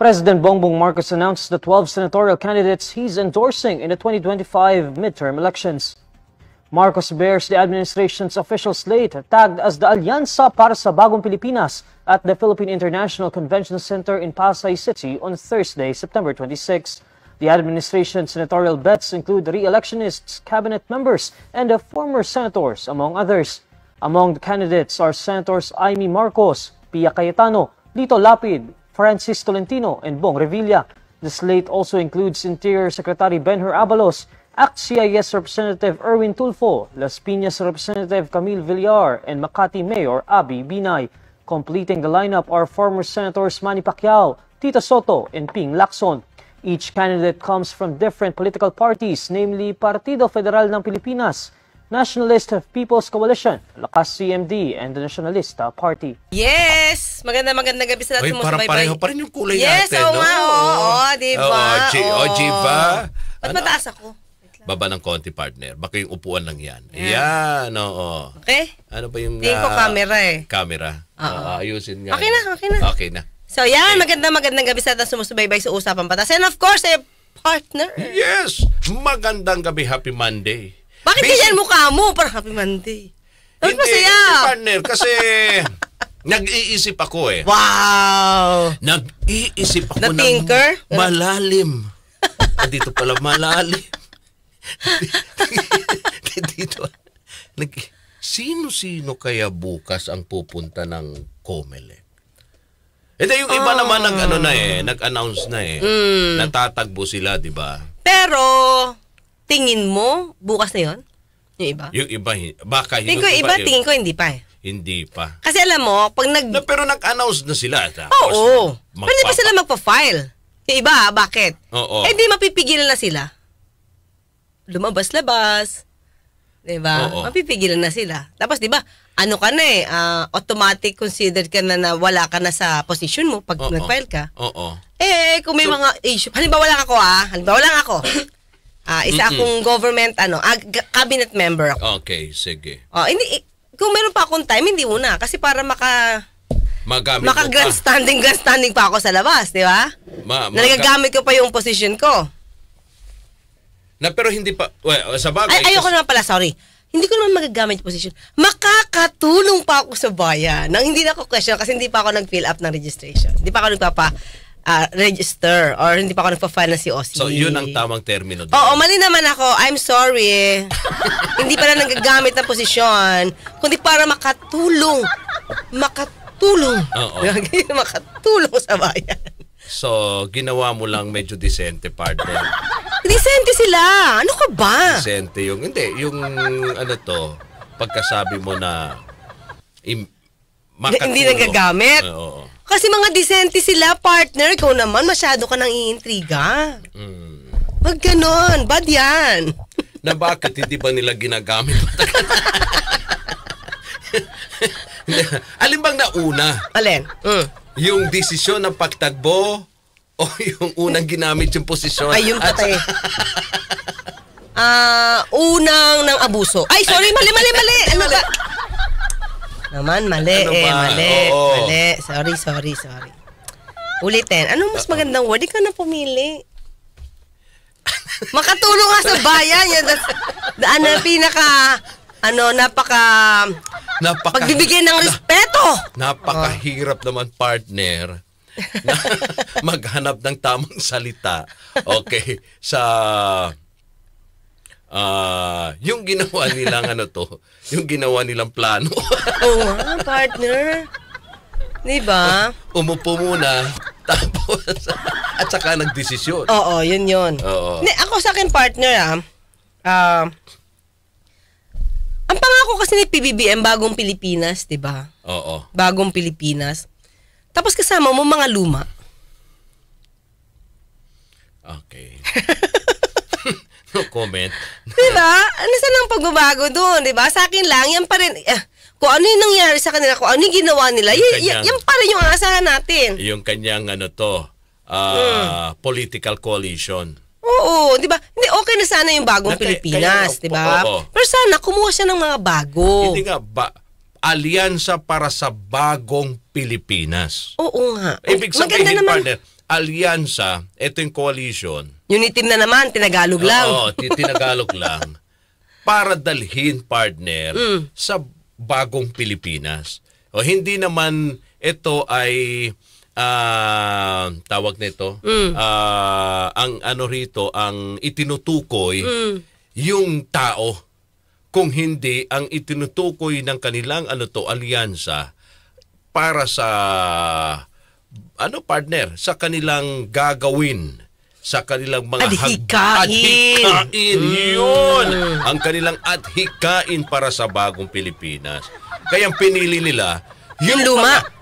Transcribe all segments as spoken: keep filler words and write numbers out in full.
President Bongbong Marcos announced the twelve senatorial candidates he's endorsing in the twenty twenty-five midterm elections. Marcos bears the administration's official slate tagged as the Alyansa para sa Bagong Pilipinas at the Philippine International Convention Center in Pasay City on Thursday, September twenty-sixth. The administration's senatorial bets include re-electionists, cabinet members, and the former senators, among others. Among the candidates are Senators Amy Marcos, Pia Cayetano, Lito Lapid, Francis Tolentino, and Bong Revilla. The slate also includes Interior Secretary Benhur Abalos, A C T C I S Representative Erwin Tulfo, Las Piñas Representative Camille Villar, and Makati Mayor Abby Binay. Completing the lineup are former Senators Manny Pacquiao, Tito Soto, and Ping Lacson. Each candidate comes from different political parties, namely Partido Federal ng Pilipinas, Nationalist People's Coalition, Lakas C M D, and the Nationalista Party. Yes! Maganda, maganda gabi sa lahat. Uy, parang pareho pa rin yung kulay yes, natin. Yes, oo no? nga, oo, oo, diba? Oo, o, diba? Ba't mataas ako? Baba ng konti, partner. Baka yung upuan lang yan. Yeah. Ayan, oo. Okay. Ano ba yung... Tingin ko uh, camera eh. Camera. Uh, ayusin nga. Okay na, okay na. Okay na. So yan, okay. maganda, magandang gabi sa lahat sumusubaybay sa Usapang Batas. And of course, eh, partner. Yes! Magandang gabi, happy Monday. Bakit ganyan mukha mo? Parang happy Monday. Hindi, masaya. Hindi, partner, kasi nag-iisip ako eh. Wow! Nag-iisip ako The ng thinker? malalim. Dito pala malalim. Dito. Sino-sino kaya bukas ang pupunta ng Comelec? Hindi, yung iba oh. naman nag, ano na eh, nag-announce na eh. Mm. Natatagbo sila, di ba? Pero, tingin mo, bukas na yun? Yung iba? Yung iba, baka tingin ko iba, iba, tingin ko hindi pa eh. Hindi pa. Kasi alam mo, pag nag... Na, pero nag-announce na sila. Oo. Oh, magpapa- Pwede pa sila magpa-file? Yung iba, bakit? Oo. Eh di mapipigilan na sila. Lumabas-labas. Diba? Oo. Mapipigilan na sila. Tapos diba, ano ka na eh, uh, automatic considered ka na na wala ka na sa position mo pag nag-file ka. Oo. Eh, kung may so, mga issue, halimbawa lang ako ah, halimbawa lang ako. Ah, uh, isa mm-mm. akong government, ano, uh, cabinet member ako. Okay, sige. Oh, hindi, kung meron pa akong time, hindi muna. Kasi para maka... Magamit maka grandstanding, grandstanding pa ako sa labas, di ba? Ma, na nagagamit ko pa yung position ko. Na pero hindi pa, well, sa bagay. Ay, ayoko naman pala, sorry. Hindi ko naman magagamit yung position. Makakatulong pa ako sa bayan. Nang hindi na ako question kasi hindi pa ako nag-fill up ng registration. Hindi pa ako nagpapa-register uh, or hindi pa ako nagpa-file na C O C. So, yun ang tamang termino. Oo, mali naman ako. I'm sorry. Hindi pala nagagamit ng posisyon. Kundi para makatulong. Makatulong. Oo. Makatulong sa bayan. So, ginawa mo lang medyo decente, partner. Decente sila. Ano ka ba? Decente yung, hindi, yung ano to, pagkasabi mo na im, makatulong. Hindi nagagamit? Oo. Kasi mga decente sila, partner. Ikaw naman, masyado ka nang iintriga. Mm. Wag ganon. Bad yan. Na bakit hindi ba nila ginagamit? Alin bang nauna? Alin? Mm. Yung desisyon ng pagtagbo o yung unang ginamit yung posisyon? Ay, yung patay. Ah, uh, unang ng abuso. Ay, sorry, mali, mali, mali. Ano ba? Naman, mali ano eh, mali. Oo. Mali. Sorry, sorry, sorry. Ulitin. Ano mas magandang word? Ikaw na pumili. Makatulong nga sa bayan. Yan, daan na pinaka, ano, napaka... Napaka, pagbibigyan ng respeto. Napakahirap oh. naman, partner, na maghanap ng tamang salita. Okay, sa uh, yung ginawa nilang ano to, yung ginawa nilang plano. Oo nga, partner. Diba? Umupo muna, tapos, at saka nagdesisyon. Oo, yun yun. Oo. Ne, ako sa akin, partner, ah, ah, uh, ang pangako kasi ni P B B M, Bagong Pilipinas, di ba? Oo. Bagong Pilipinas. Tapos kasama mo mga luma. Okay. No comment. Di ba? Ano saan ang pagbabago doon, di ba? Sa akin lang, yan pa rin. Eh, kung ano yung nangyari sa kanila, kung ano yung ginawa nila, y- kanyang, yan pa rin yung asahan natin. Yung kanyang ano to, uh, hmm. political coalition. Oo, di ba? Hindi, okay na sana yung Bagong na, Pilipinas, di ba? Pero sana, kumuha siya ng mga bago. Hindi nga, ba, alyansa para sa Bagong Pilipinas. Oo nga. Ibig sabihin, partner, alyansa, ito yung coalition. Unity na naman, tinagalog lang. Oo, tinagalog lang. Para dalhin, partner, mm. sa bagong Pilipinas. O hindi naman ito ay uh, tawag nito, mm. uh, ang ano rito, ang itinutukoy mm. yung tao. Kung hindi, ang itinutukoy ng kanilang ano to, alyansa para sa ano partner, sa kanilang gagawin, sa kanilang mga adhikain. Adhikain. Mm. Yun. Ang kanilang adhikain para sa bagong Pilipinas. Kaya pinili nila yung, yung luma. Mga,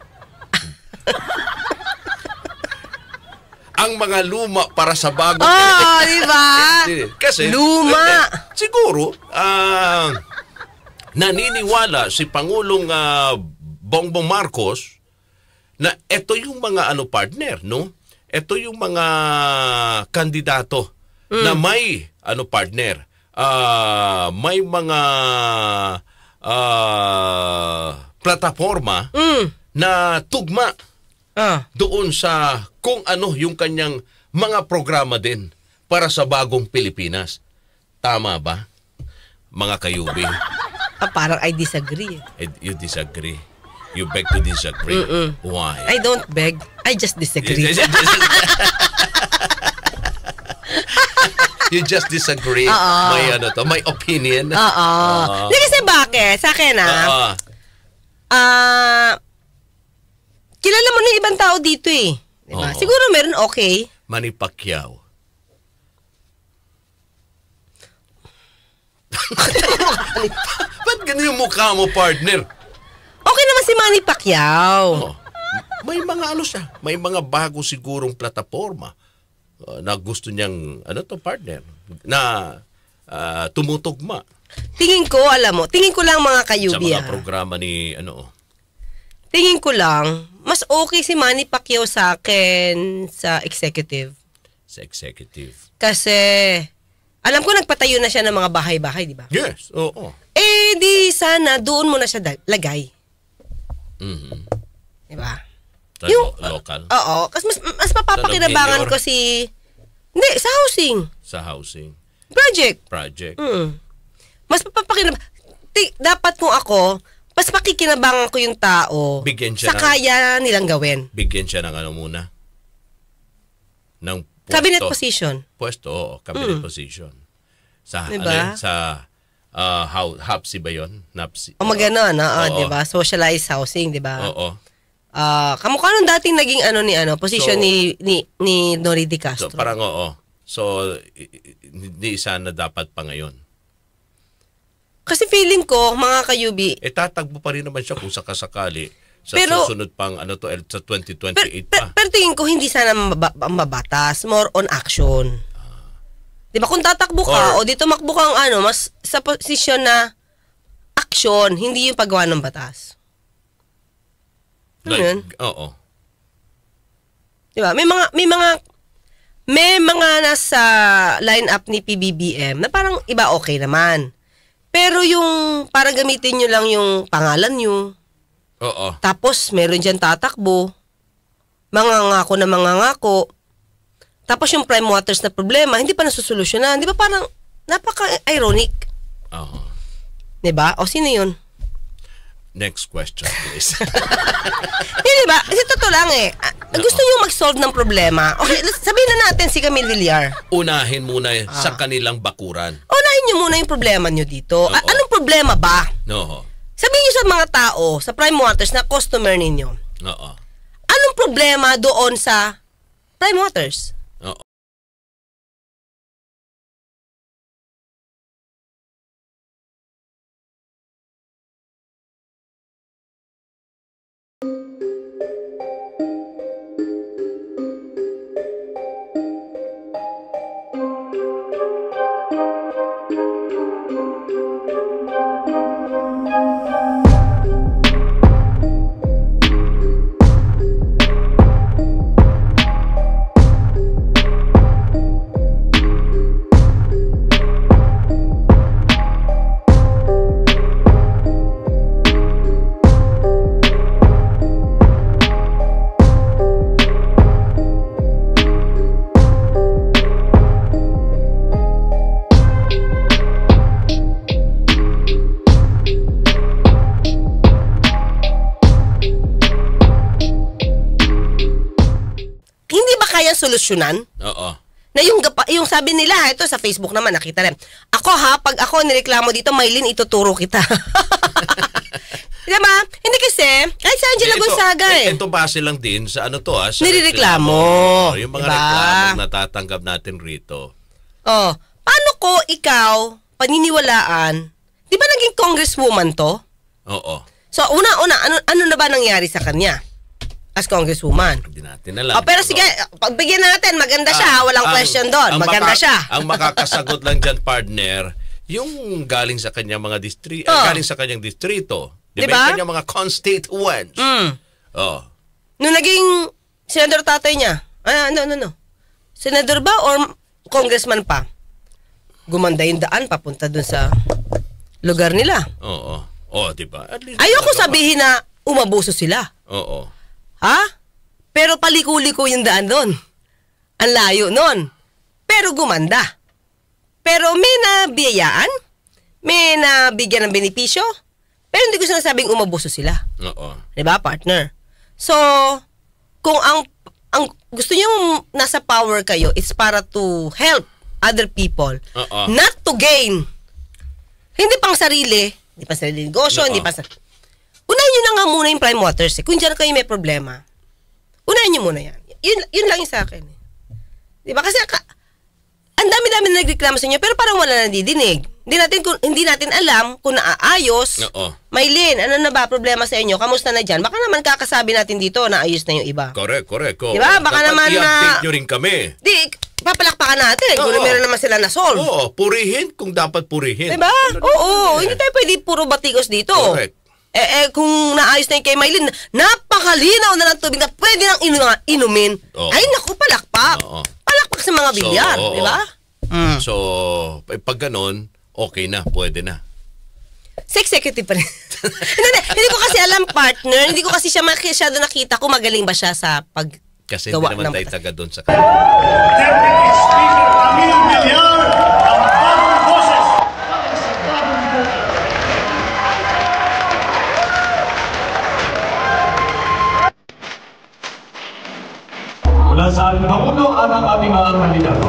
ang mga luma para sa bagong oh, Pilipinas. Di ba? Kasi luma. Siguro, uh, naniniwala si Pangulong uh, Bongbong Marcos na ito yung mga ano partner, no? Ito yung mga kandidato mm. na may ano partner, uh, may mga uh, plataforma mm. na tugma ah. doon sa kung ano yung kanyang mga programa din para sa bagong Pilipinas. Tama ba, mga kayubi? Ah, parang I disagree. I, you disagree. You beg to disagree. Mm-mm. Why? I don't beg. I just disagree. You just disagree. Uh-oh. May ano to, may opinion. Oo. Hindi kasi bakit? Sa akin ah. Ah, uh, kilala mo na yung ibang tao dito eh. Diba? Uh-oh. Siguro meron okay. Manny Pacquiao. Ba't ganun yung mukha mo, partner? Okay naman si Manny Pacquiao. Oh, may mga ano siya, may mga bago sigurong plataforma uh, na gusto niyang, ano to partner, na uh, tumutugma. Tingin ko, alam mo, tingin ko lang mga kayubi. Sa mga programa ni, ano. Tingin ko lang, mas okay si Manny Pacquiao sa akin sa executive. Sa executive. Kasi, alam ko nagpatayo na siya ng mga bahay-bahay, di ba? Yes, oo. Eh, di sana doon mo na siya lagay. Mm-hmm. Diba? Sa yung, lo- local? Oo. Kasi mas, mas mapapakinabangan ko si... Hindi, sa housing. Sa housing. Project. Project. Mm. Mas mapapakinabangan... Dapat kung ako, mas pakikinabangan ko yung tao bigyan siya sa ng, kaya nilang gawin. Bigyan siya ng ano muna? Ng pwesto. Cabinet position. Pwesto, oo. Cabinet mm. position. Sa, diba? Ano yun? Sa... Uh, how, hapsi ba yun? Napsi. O magano, no? Oh, diba? Socialized housing, diba? Oo. Uh, kamukha nung dating naging ano ni ano, position so, ni, ni ni Nori de Castro. So, parang oo. So, hindi sana dapat pa ngayon. Kasi feeling ko, mga kayubi... Eh, tatagbo pa rin naman siya kung sakasakali sa pero, susunod pang ano to, sa twenty twenty-eight per, per, pa. Pero tingin ko, hindi sana mabatas. More on action. Diba kung tatakbo ka or, o dito makbo kang ano, mas sa posisyon na action, hindi yung paggawa ng batas. Ano like, yun? Oo. Diba? May mga, may mga, may mga nasa line-up ni P B B M na parang iba okay naman. Pero yung para gamitin nyo lang yung pangalan nyo. Oo. Tapos meron dyan tatakbo. Mangangako na mangangako. Tapos yung prime waters na problema, hindi pa nasusolusyonan. Di ba parang napaka-ironic? Oo. Uh-huh. Di ba? O sino yun? Next question, please. Di ba? Kasi totoo lang eh. Uh-oh. Gusto nyo mag-solve ng problema. Okay, sabihin na natin si Camille Villar. Unahin muna ah. sa kanilang bakuran. Unahin nyo muna yung problema nyo dito. A- anong problema ba? No. Sabihin nyo sa mga tao, sa prime waters na customer ninyo. Oo. Anong problema doon sa prime waters? kayang solusyonan? Oo. Na yung, yung sabi nila, ito sa Facebook naman, nakita rin. Ako ha, pag ako nireklamo dito, Maylin, ituturo kita. Diba? Hindi kasi, ay sa Angela Ito, Gonzaga eh. Ito base lang din sa ano to ah. Sa Nireklamo. reklamo. Yung mga Diba? reklamo natatanggap natin rito. Oh, paano ko ikaw, paniniwalaan, di ba naging congresswoman to? Oo. So, una-una, ano, ano na ba nangyari sa kanya? As congresswoman. Hindi natin alam. Oh, pero sige, pagbigyan natin, maganda siya, Ah, walang ang- question doon. ang Maganda maka- siya. Ang makakasagot lang dyan, partner, yung galing sa kanyang mga distrito, Oh. galing sa kanyang distrito. Di Diba? ba? Yung kanyang mga constituents. Mm. Oh. Nung naging senador tatay niya, ah, ano, ano, ano? Senador ba or congressman pa? Gumanda yung daan papunta dun sa lugar nila. Oo. Oh, di ba? At least Ayoko ano ba? sabihin na umabuso sila. Oo. Ha? Pero paliko-liko yung daan doon. Ang layo nun. Pero gumanda. Pero may nabiyayaan, may nabigyan ng benepisyo, pero hindi ko sinasabing umabuso sila. Oo. Diba, partner? So, kung ang, ang gusto nyo nasa power kayo, it's para to help other people, Oo. not to gain. Hindi pang sarili, hindi pang sarili negosyo, Oo. hindi pa sa... Unahin nyo na nga muna yung prime waters eh. Kung dyan kayo may problema, unahin nyo muna yan. Yun, yun lang yung sa akin. Eh. Diba? Kasi ka, ang dami-dami na nagreklamo sa inyo, pero parang wala na didinig. Hindi natin, kung, hindi natin alam kung naaayos. Oo. Maylin, ano na ba problema sa inyo? Kamusta na dyan? Baka naman kakasabi natin dito na ayos na yung iba. Correct, correct. Oh. Diba? Baka Dapat naman na- i-update nyo rin kami. Di, papalakpakan natin kung Oo. meron naman sila na-solve. Oo, purihin kung dapat purihin. Diba? Oo, hindi tayo pwede puro batikos dito. Correct. Eh, eh, kung naayos na yung kay Maylin, napakalinaw na ng tubig na pwede nang inu- inumin. Oo. Ay, naku, palakpak. Oo. Palakpak sa mga bilyar, oo. di ba? Mm. So, eh, pag ganun, okay na, pwede na. Sa executive pa rin. hindi, hindi ko kasi alam, partner. Hindi ko kasi siya masyado nakita kung magaling ba siya sa pag Kasi hindi gawa naman ng tayo batas. taga doon sa Deputy Speaker Camille Villar ng Bagong Boses. Mula sa napuno ang ating mga kandidato.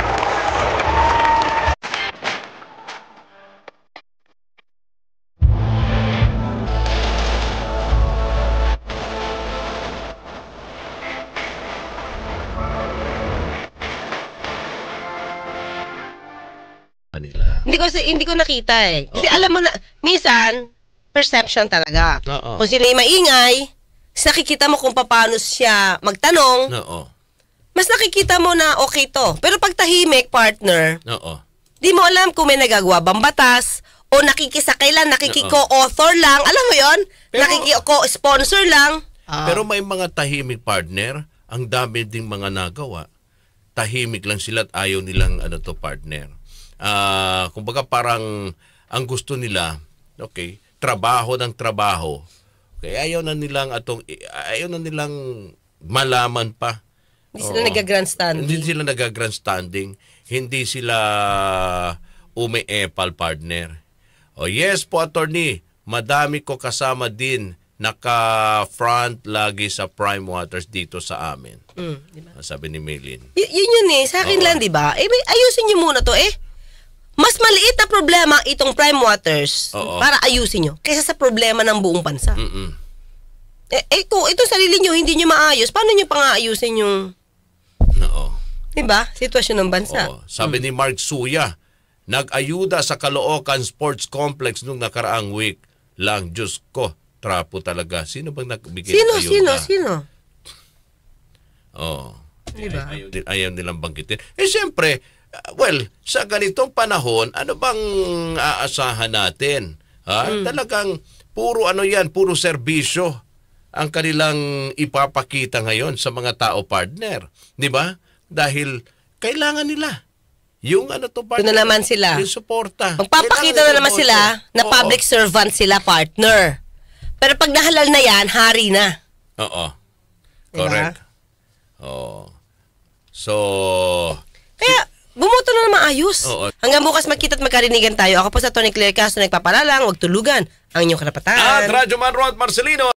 kanila. Hindi ko hindi ko nakita eh. Kasi alam mo na, minsan, perception talaga. Oo. Kung sino yung maingay, nakikita mo kung paano siya magtanong, Oo. mas nakikita mo na okay to. Pero pag tahimik, partner, Oo. di mo alam kung may nagagawa bang batas, o nakikisakay lang, nakikiko-author lang, alam mo yon, Pero- nakikiko-sponsor lang. Ah. Pero may mga tahimik partner, ang dami ding mga nagawa. Tahimik lang sila at ayaw nilang ano to partner. Ah, kumbaga parang ang gusto nila, okay, trabaho ng trabaho. Okay, ayaw na nilang atong ayaw na nilang malaman pa. Hindi sila Oo. nag-grandstanding. Hindi sila nag-grandstanding. Hindi sila umi-epal partner. Oh, yes po, attorney. Madami ko kasama din naka-front lagi sa Prime Waters dito sa amin. Mm, di ba? Sabi ni Maylin. Y- yun yun eh, sa akin Oo. lang, di ba? Eh, may- ayusin nyo muna to eh. Mas maliit na problema itong Prime Waters Oo. para ayusin nyo kaysa sa problema ng buong bansa. Mm-mm. Eh, eh, kung ito sarili nyo, hindi nyo maayos, paano nyo pang-aayusin yung, Oo. di ba, sitwasyon ng bansa? Oo. Sabi ni Mark Suya, nag-ayuda sa Caloocan Sports Complex nung nakaraang week lang. Diyos ko, trapo talaga. Sino bang nagbigay Sino, ng ayuda? sino, sino? Oo. Diba? Ay, ayaw, din- ayaw nilang banggitin. Eh, siyempre, uh, well, sa ganitong panahon, ano bang aasahan natin? Ha? Hmm. Talagang puro ano yan, puro serbisyo ang kanilang ipapakita ngayon sa mga tao partner. Di ba? Dahil kailangan nila yung ano to Ito partner. na naman sila. Yung suporta. Magpapakita na Kailangan naman yung sila boto. na Oo. public servant sila, partner. Pero pag nahalal na yan, hari na. Oo. Diba? Correct. Oo. So, Kaya, bumoto na naman ayos. Oo. Hanggang bukas magkita at magkarinigan tayo. Ako po sa Tony Claire Castro, nagpapalalang, huwag tulugan ang inyong karapatan. at Radyo Man Rod Marcelino.